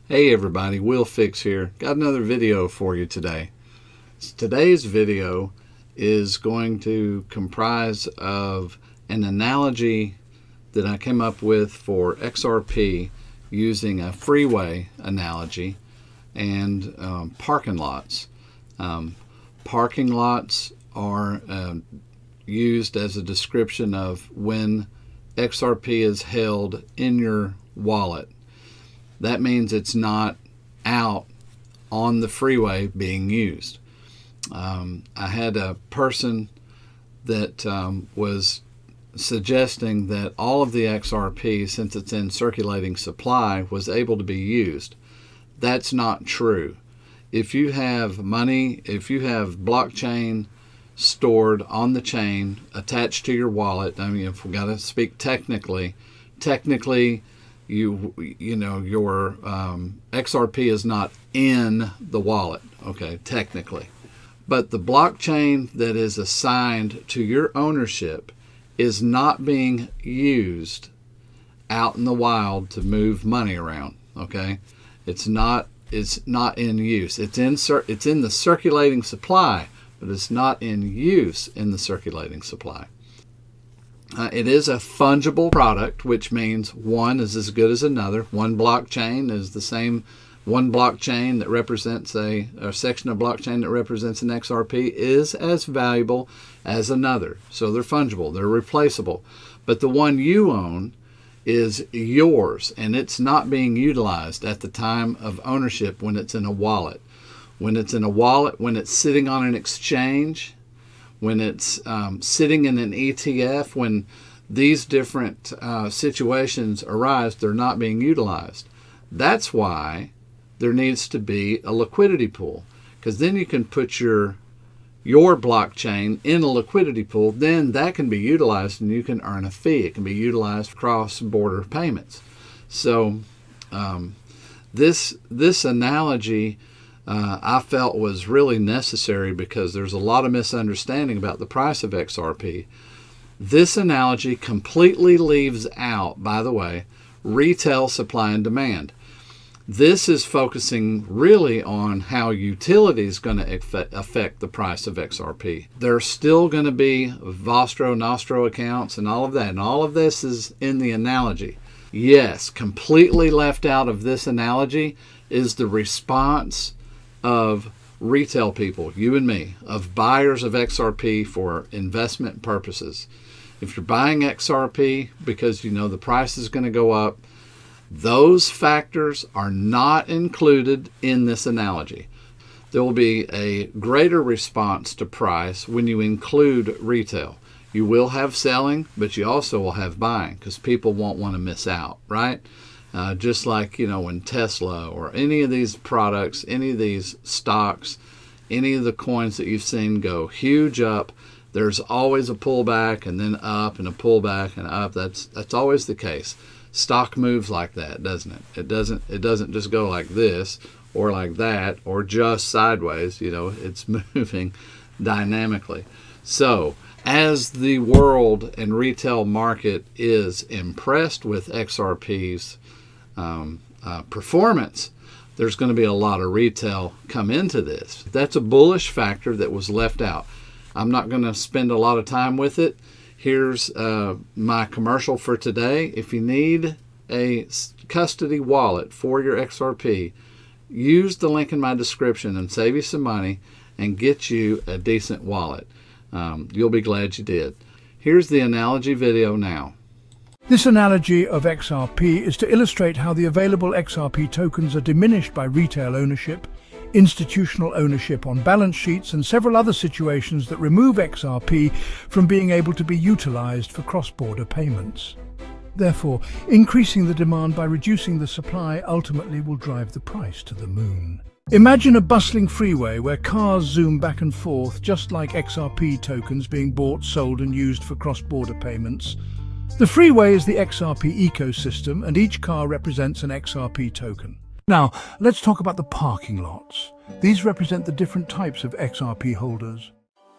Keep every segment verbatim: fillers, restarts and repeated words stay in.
Hey everybody, Will Fix here. Got another video for you today. Today's video is going to comprise of an analogy that I came up with for X R P using a freeway analogy and um, parking lots. Um, parking lots are uh, used as a description of when X R P is held in your wallet. That means it's not out on the freeway being used. Um, I had a person that um, was suggesting that all of the X R P, since it's in circulating supply, was able to be used. That's not true. If you have money, if you have blockchain stored on the chain attached to your wallet, I mean, if we got to speak technically, technically, you you know your um, X R P is not in the wallet, okay, technically, but the blockchain that is assigned to your ownership is not being used out in the wild to move money around. Okay, it's not it's not in use. It's in it's in the circulating supply, but it's not in use in the circulating supply. Uh, it is a fungible product, which means one is as good as another. One blockchain is the same. One blockchain that represents a, a section of blockchain that represents an X R P is as valuable as another. So they're fungible, they're replaceable. But the one you own is yours, and it's not being utilized at the time of ownership when it's in a wallet. When it's in a wallet, when it's sitting on an exchange, when it's um, sitting in an E T F, when these different uh, situations arise, they're not being utilized. That's why there needs to be a liquidity pool, because then you can put your your blockchain in a liquidity pool. Then that can be utilized and you can earn a fee. It can be utilized for cross-border payments. So um, this this analogy Uh, I felt was really necessary because there's a lot of misunderstanding about the price of X R P. This analogy completely leaves out, by the way, retail supply and demand. This is focusing really on how utility is going to affect the price of X R P. There's still going to be Vostro, Nostro accounts and all of that, and all of this is in the analogy. Yes, completely left out of this analogy is the response of retail people, you and me, of buyers of X R P for investment purposes. If you're buying X R P because you know the price is going to go up, those factors are not included in this analogy. There will be a greater response to price when you include retail. You will have selling, but you also will have buying because people won't want to miss out, right? Uh, just like, you know, when Tesla or any of these products, any of these stocks, any of the coins that you've seen go huge up, there's always a pullback and then up and a pullback and up. That's that's always the case. Stock moves like that, doesn't it? It doesn't it doesn't just go like this or like that or just sideways. You know, it's moving dynamically. So as the world and retail market is impressed with X R P's Um, uh, performance, there's going to be a lot of retail come into this. That's a bullish factor that was left out. I'm not going to spend a lot of time with it. Here's uh, my commercial for today. If you need a custody wallet for your X R P, use the link in my description and save you some money and get you a decent wallet. Um, you'll be glad you did. Here's the analogy video now. This analogy of X R P is to illustrate how the available X R P tokens are diminished by retail ownership, institutional ownership on balance sheets, and several other situations that remove X R P from being able to be utilized for cross-border payments. Therefore, increasing the demand by reducing the supply ultimately will drive the price to the moon. Imagine a bustling freeway where cars zoom back and forth, just like X R P tokens being bought, sold, and used for cross-border payments. The freeway is the X R P ecosystem, and each car represents an X R P token. Now, let's talk about the parking lots. These represent the different types of X R P holders.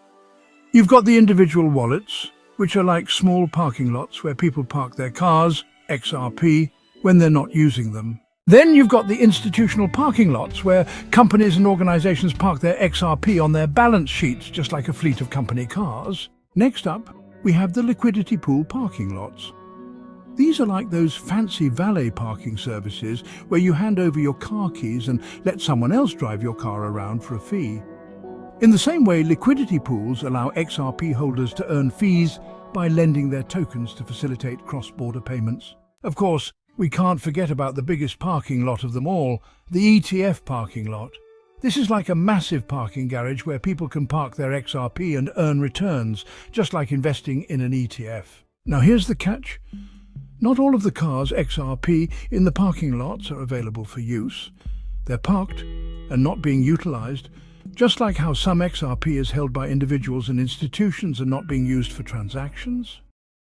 You've got the individual wallets, which are like small parking lots where people park their cars, X R P, when they're not using them. Then you've got the institutional parking lots, where companies and organizations park their X R P on their balance sheets, just like a fleet of company cars. Next up, we have the liquidity pool parking lots. These are like those fancy valet parking services where you hand over your car keys and let someone else drive your car around for a fee. In the same way, liquidity pools allow X R P holders to earn fees by lending their tokens to facilitate cross-border payments. Of course, we can't forget about the biggest parking lot of them all, the E T F parking lot. This is like a massive parking garage where people can park their X R P and earn returns, just like investing in an E T F. Now here's the catch. Not all of the cars X R P in the parking lots are available for use. They're parked and not being utilized, just like how some X R P is held by individuals and institutions and not being used for transactions.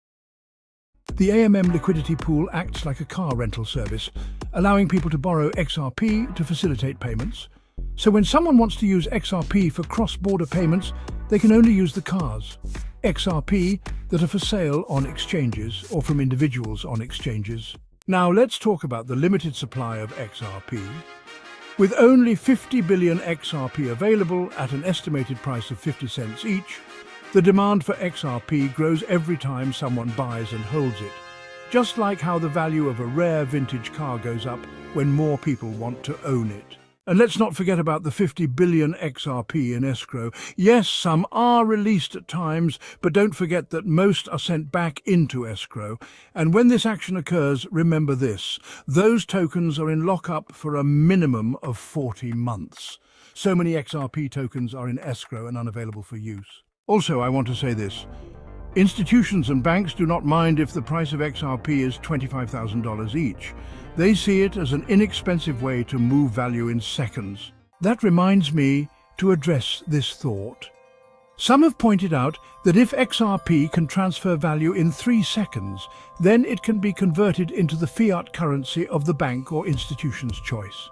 The A M M liquidity pool acts like a car rental service, allowing people to borrow X R P to facilitate payments. So when someone wants to use X R P for cross-border payments, they can only use the cars, X R P, that are for sale on exchanges or from individuals on exchanges. Now let's talk about the limited supply of X R P. With only fifty billion X R P available at an estimated price of fifty cents each, the demand for X R P grows every time someone buys and holds it, just like how the value of a rare vintage car goes up when more people want to own it. And let's not forget about the fifty billion X R P in escrow. Yes, some are released at times, but don't forget that most are sent back into escrow. And when this action occurs, remember this: those tokens are in lockup for a minimum of forty months. So many X R P tokens are in escrow and unavailable for use. Also, I want to say this. Institutions and banks do not mind if the price of X R P is twenty-five thousand dollars each. They see it as an inexpensive way to move value in seconds. That reminds me to address this thought. Some have pointed out that if X R P can transfer value in three seconds, then it can be converted into the fiat currency of the bank or institution's choice.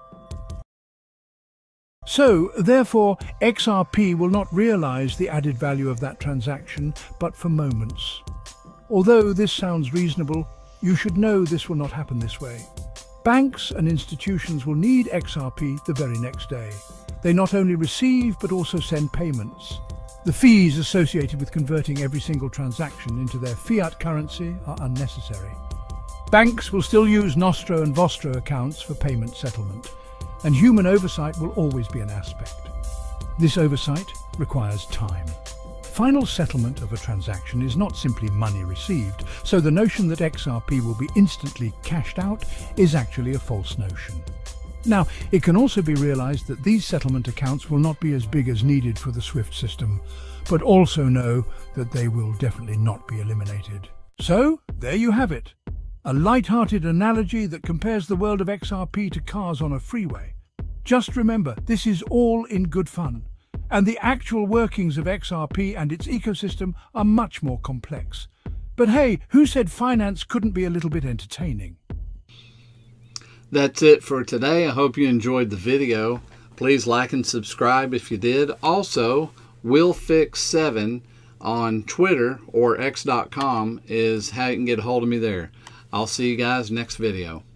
So, therefore, X R P will not realize the added value of that transaction, but for moments. Although this sounds reasonable, you should know this will not happen this way. Banks and institutions will need X R P the very next day. They not only receive, but also send payments. The fees associated with converting every single transaction into their fiat currency are unnecessary. Banks will still use Nostro and Vostro accounts for payment settlement, and human oversight will always be an aspect. This oversight requires time. Final settlement of a transaction is not simply money received, so the notion that X R P will be instantly cashed out is actually a false notion. Now, it can also be realized that these settlement accounts will not be as big as needed for the SWIFT system, but also know that they will definitely not be eliminated. So, there you have it. A light-hearted analogy that compares the world of X R P to cars on a freeway. Just remember, this is all in good fun, and the actual workings of X R P and its ecosystem are much more complex. But hey, who said finance couldn't be a little bit entertaining? That's it for today. I hope you enjoyed the video. Please like and subscribe if you did. Also, Will Fix seven on Twitter or X dot com is how you can get a hold of me there. I'll see you guys next video.